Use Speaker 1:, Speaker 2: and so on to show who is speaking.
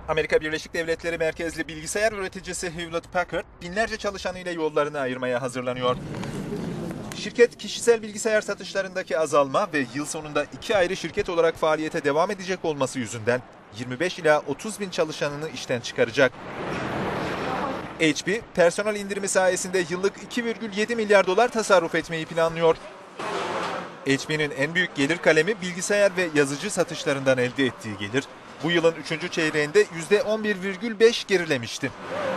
Speaker 1: Amerika Birleşik Devletleri merkezli bilgisayar üreticisi Hewlett Packard binlerce çalışanıyla yollarını ayırmaya hazırlanıyor. Şirket kişisel bilgisayar satışlarındaki azalma ve yıl sonunda iki ayrı şirket olarak faaliyete devam edecek olması yüzünden 25 ila 30 bin çalışanını işten çıkaracak. HP, personel indirimi sayesinde yıllık 2,7 milyar dolar tasarruf etmeyi planlıyor. HP'nin en büyük gelir kalemi bilgisayar ve yazıcı satışlarından elde ettiği gelir, bu yılın 3. çeyreğinde %11,5 gerilemişti.